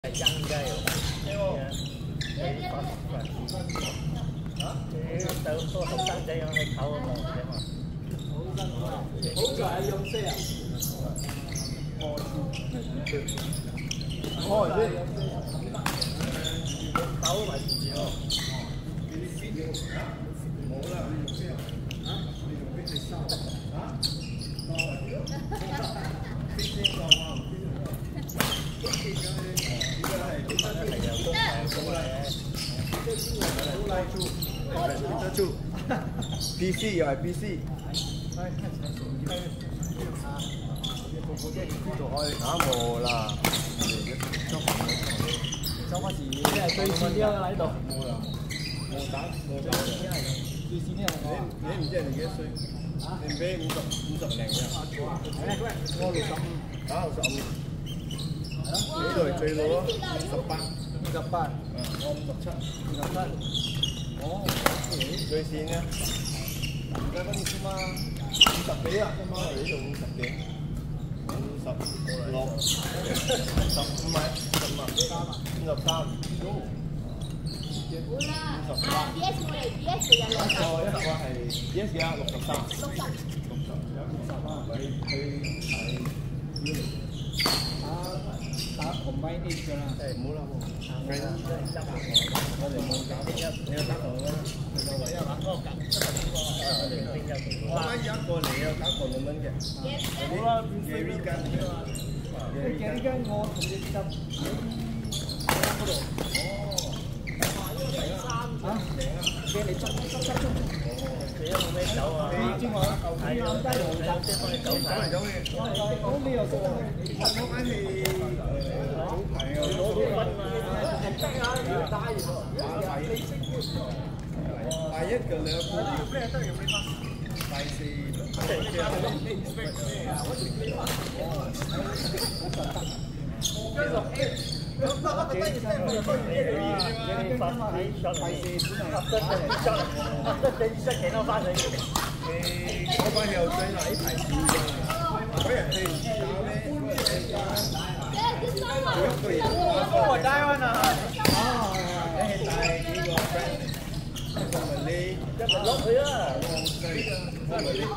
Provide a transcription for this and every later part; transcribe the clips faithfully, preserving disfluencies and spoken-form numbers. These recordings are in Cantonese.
係陰雞喎。啊？你就多後生仔咁去炒啊嘛，係嘛？ 好在係用些啊。 哦，對。炒埋住咯。冇啦，你用些啊？你用邊隻燒啊？邊先講啊？得住 ，P C 又係 P C。打冇啦，收翻時，即係最前啲喺度。冇啦，冇打冇打。最前啲係我。你唔知人哋幾多歲？你俾五十五十零嘅。我六十五，打六十五。呢度係最老咯，五十八。五十八。嗯，我五十七。五十七。哦，最線咧，而家嗰啲先嘛，五十幾啊，今晚嚟呢度五十幾，五十六，十五米，十五啊，五十三，五十八。D S 我哋 D S 有兩個，一個係 D S 幾啊？六十三。六十。六十，有五十啊！佢佢係打打同米啲㗎啦。誒，唔好啦，我哋冇搞邊一，你有打同㗎啦。我有打嗰個格，我哋邊一個？我買一個嚟啊，打個兩蚊嘅。好啦，嘅呢間嘅呢間我同你執嗰度。哦。啊？嘅你執執執執。你有冇咩酒啊？你知我係啱低紅酒，即係幫你走牌。走嚟走去。咁你又做？我買係誒早排啊。攞啲分啊！得啊，要帶喎。大一嘅兩個。大四。跟住 A。咁得啦，得意聲，我哋可以 A 嚟嘅。你發起上嚟，得得得得，你識幾多翻嚟？誒，我班又最嗱呢排少咗，嗰人哋唔知搞咩，做一個月我帶翻啊！哦，你係帶幾個 friend？我問你，一咪落去啊！我問你，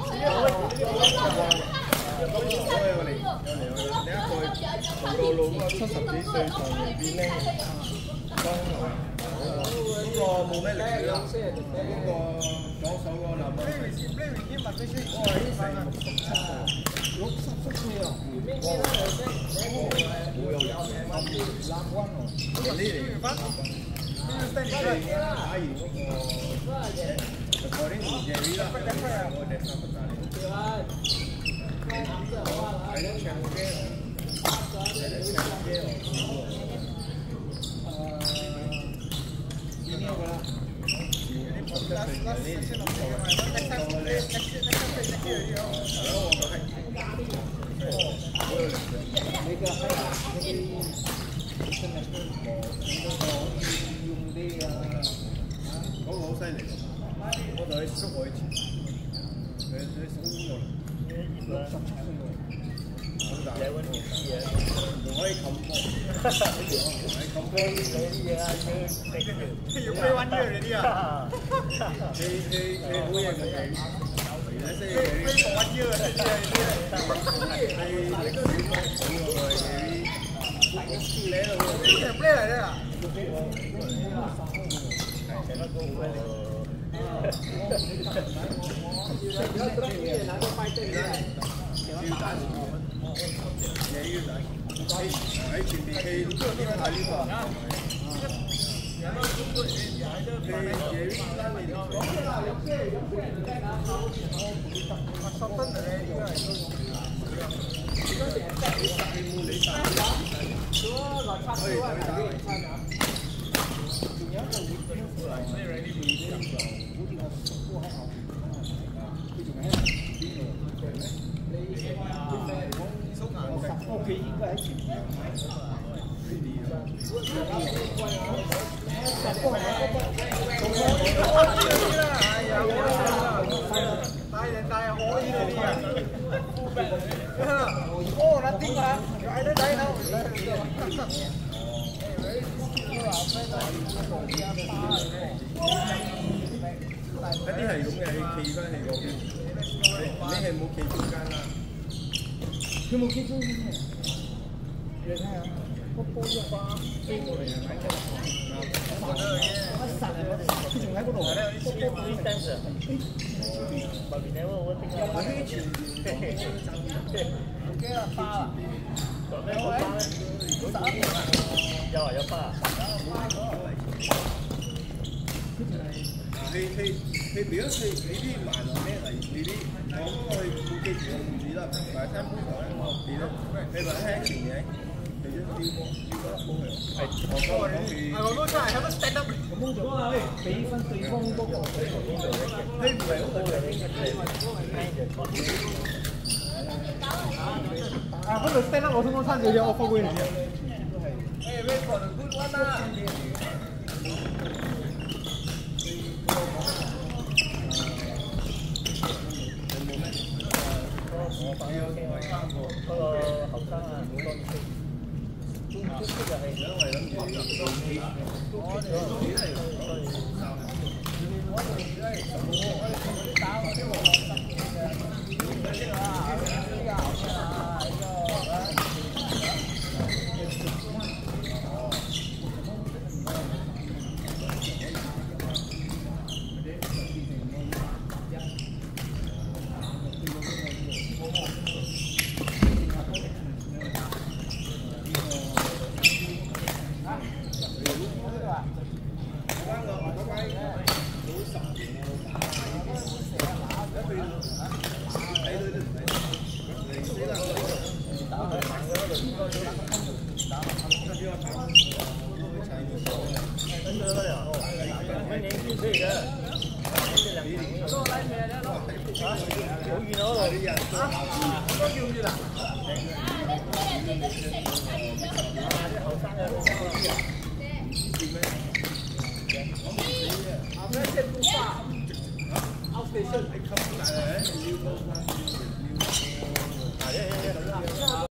我嚟我嚟我嚟，你一個同個老媽七十幾歲同人變咧，當嗰個冇咩力氣啦，嗰個左手嗰個男嘅，我係成六十七歲，六十七歲啊！冇有人南灣喎，呢嚟打完嗰個，嗰啲唔介意啦，我哋三個打嚟。係咯，唱歌，係咯，唱歌。誒，邊個啦？啲podcast嚟嘅呢？我哋，係咯，我講係。你個係嗰啲真係嗰個用啲啊，嗰個好犀利。我同佢縮過一次，佢佢縮過。六十七歲喎，好大。你揾條絲嘢，仲可以冚波，係冚波嗰啲嘢啊，佢用咩揾嘢嗰啲啊？佢佢佢好嘢嘅佢，而且即係佢揾嘢嘅啲係啲係係歷史文物嘅佢，你喺度呢隻咩嚟嘅？係成個高嘅。喺前面氣都邊睇呢個？屋企應該喺前面。大人大可以嗰啲啊！哦，嗱點啊？係咧，睇到。 一啲係咁嘅，你企翻嚟嗰邊，你係冇企中間啦。佢冇企中間嘅，你睇下，個波一花飛過嚟係咪？我覺得嘅，佢仲喺嗰度。有啊有花。你你你如果你你啲慢落咩嚟？你啲我嗰個冇記住我唔知啦，但係聽杯台咧我記得，你話聽前嘢，你都丟波丟波波去。係我講我講我都真係喺度 stand up。咁樣就俾分對方嗰個。你唔係好對啊，嗰度 stand up 我通常參照咗，我發過嚟嘅。誒 record good one 啦。我反正嗰個後生啊，好多識，都識就係因為諗住都幾，我哋都幾係所以，我哋而家係我哋打嗰啲學生嘅，呢個啊，呢個啊，呢個。Outstation，